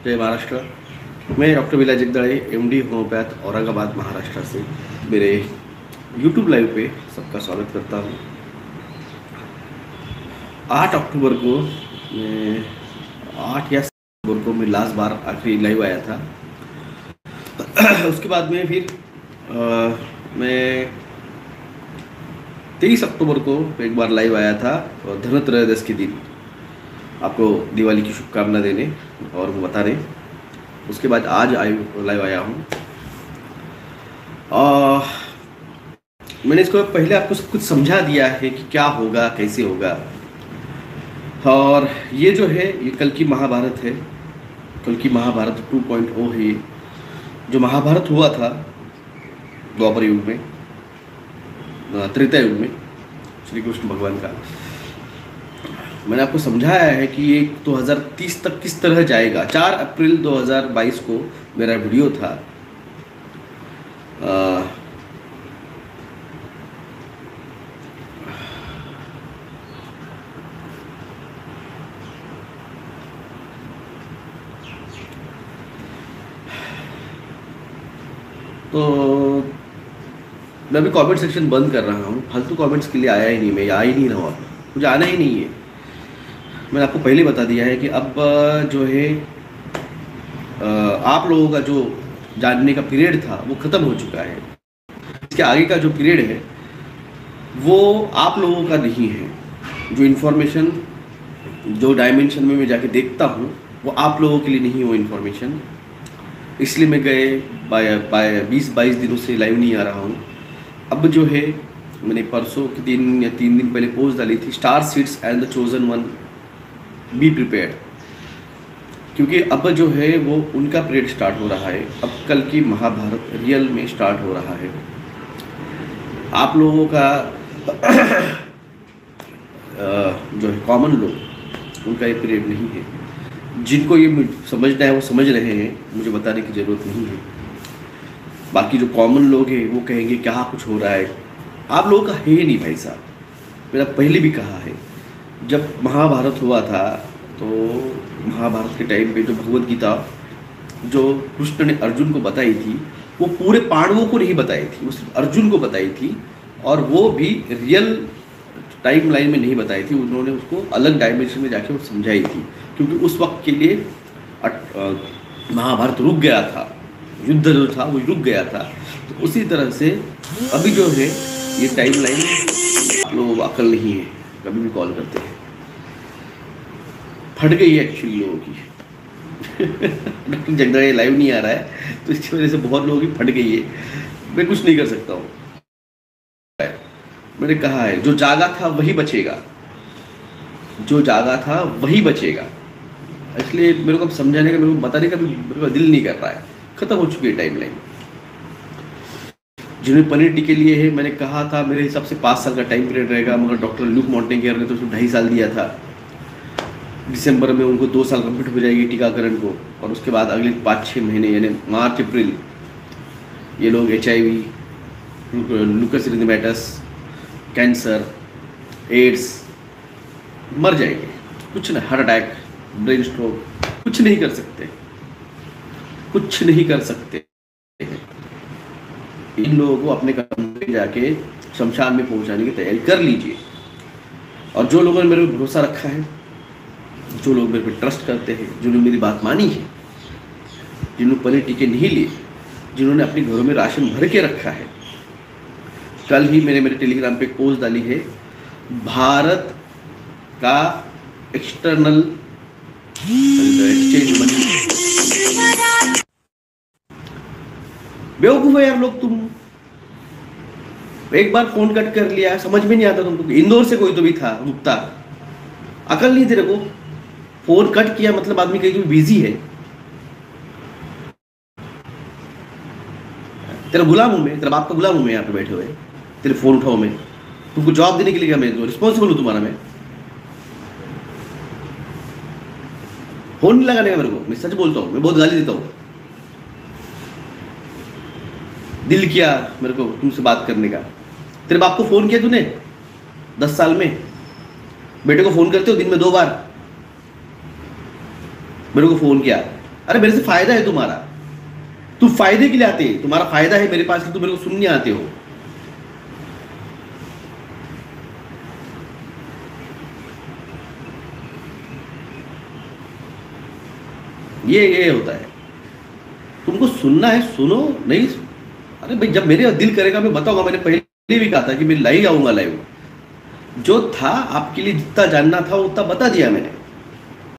जय महाराष्ट्र। मैं doctor Vilas Jagdale, MD homeopath, Aurangabad Maharashtra से मेरे यूट्यूब लाइव पे सबका स्वागत करता हूँ। 8 अक्टूबर को मैं 8 या 7 अक्टूबर को मैं लास्ट बार आखिरी लाइव आया था। उसके बाद में फिर मैं 23 अक्टूबर को एक बार लाइव आया था, धनत्रयोदश के दिन आपको दिवाली की शुभकामना देने और वो बताने। उसके बाद आज लाइव आया हूँ। मैंने इसको पहले आपको सब कुछ समझा दिया है कि क्या होगा, कैसे होगा। और ये जो है ये कल की महाभारत है, कल की महाभारत 2.0 है। ये जो महाभारत हुआ था द्वापर युग में, त्रेता युग में श्री कृष्ण भगवान का, मैंने आपको समझाया है कि ये 2030 तक किस तरह जाएगा। 4 अप्रैल 2022 को मेरा वीडियो था। तो मैं अभी कमेंट सेक्शन बंद कर रहा हूँ। फालतू कमेंट्स के लिए आया ही नहीं, मैं आ ही नहीं रहा हूँ, मुझे आना ही नहीं है। मैंने आपको पहले बता दिया है कि अब जो है आप लोगों का जो जानने का पीरियड था वो ख़त्म हो चुका है। इसके आगे का जो पीरियड है वो आप लोगों का नहीं है। जो इन्फॉर्मेशन, जो डायमेंशन में मैं जाके देखता हूँ वो आप लोगों के लिए नहीं है वो इन्फॉर्मेशन। इसलिए मैं गए 20-22 दिनों से लाइव नहीं आ रहा हूँ। अब जो है मैंने परसों के दिन या 3 दिन पहले पोस्ट डाली थी, star seeds and the chosen one, be prepared. क्योंकि अब जो है वो उनका पीरियड स्टार्ट हो रहा है। अब कल की महाभारत रियल में स्टार्ट हो रहा है। आप लोगों का जो है कॉमन लोग, उनका ये पीरियड नहीं है। जिनको ये समझना है वो समझ रहे हैं, मुझे बताने की ज़रूरत नहीं है। बाकी जो कॉमन लोग हैं वो कहेंगे क्या कुछ हो रहा है। आप लोगों का है ही नहीं भाई साहब। मैंने पहले भी कहा है, जब महाभारत हुआ था तो महाभारत के टाइम पे जो भगवत गीता जो कृष्ण ने अर्जुन को बताई थी वो पूरे पांडवों को नहीं बताई थी, वो सिर्फ अर्जुन को बताई थी। और वो भी रियल टाइम लाइन में नहीं बताई थी, उन्होंने उसको अलग डायमेंशन में जाके वो समझाई थी। क्योंकि उस वक्त के लिए महाभारत रुक गया था, युद्ध जो था वो रुक गया था। तो उसी तरह से अभी जो है ये टाइम लाइन आप लोगों को अकल नहीं है, कभी भी कॉल करते हैं। फट गई है एक्चुअली लोगों की। डॉक्टर जगदाळे लाइव नहीं आ रहा है तो इसकी वजह से बहुत लोगों की फट गई है। मैं कुछ नहीं कर सकता हूँ। मैंने कहा है जो जागा था वही बचेगा, जो जागा था वही बचेगा। इसलिए मेरे को समझाने का, मेरे को बताने का भी मेरे को दिल नहीं कर रहा है। खत्म हो चुकी है टाइम लाइन। जिन्हें पनीर टीके लिए है, मैंने कहा था मेरे हिसाब से 5 साल का टाइम पीरियड रहेगा, मगर डॉक्टर ल्यूक मॉन्टेगियर ने तो उसको 2.5 साल दिया था। दिसंबर में उनको 2 साल कंप्लीट हो जाएगी टीकाकरण को, और उसके बाद अगले 5-6 महीने यानी मार्च अप्रैल ये लोग HIV, lupus erythematosus, cancer, AIDS मर जाएंगे। कुछ नहीं, हार्ट अटैक, ब्रेन स्ट्रोक, कुछ नहीं कर सकते, कुछ नहीं कर सकते। इन लोगों को अपने कदम पे जाके शमशान में पहुंचाने की तैयारी कर लीजिए। और जो लोगों ने मेरे पे भरोसा रखा है, जो लोग मेरे पे ट्रस्ट करते हैं, जिन्होंने मेरी बात मानी है, जिन्होंने पनीर टीके नहीं लिए, जिन्होंने अपने घरों में राशन भर के रखा है। कल ही मैंने मेरे टेलीग्राम पे पोस्ट डाली है, भारत का एक्सटर्नल एक्सचेंज मनी। बेवकूफ है यार लोग तुम। एक बार फोन कट कर लिया, समझ में नहीं आता तुमको। इंदौर से कोई तो भी था मुक्ता, अकल नहीं तेरे को। फोन कट किया मतलब आदमी कहीं बिजी है। तेरा गुलाम हूं मैं, तेरा बाप का गुलाम हूं मैं यहाँ पे बैठे हुए। तेरे फोन उठाओ मैं, तुमको जवाब देने के लिए क्या मैं रिस्पॉन्सिबल हूं तुम्हारा? मैं फोन नहीं लगाने का मेरे को। मैं सच बोलता हूँ, मैं बहुत गाली देता हूँ। दिल किया मेरे को तुमसे बात करने का। तेरे बाप को फोन किया तूने 10 साल में? बेटे को फोन करते हो दिन में 2 बार? मेरे को फोन किया, अरे मेरे से फायदा है तुम्हारा, तुम फायदे के लिए आते हैं, तुम्हारा फायदा है मेरे पास कि तुम मेरे को सुनने आते हो। ये होता है। तुमको सुनना है सुनो, नहीं अरे भाई जब मेरे दिल करेगा मैं बताऊंगा। मैंने पहले भी कहा था कि मैं लाइव आऊंगा, लाइव जो था आपके लिए जितना जानना था उतना बता दिया मैंने।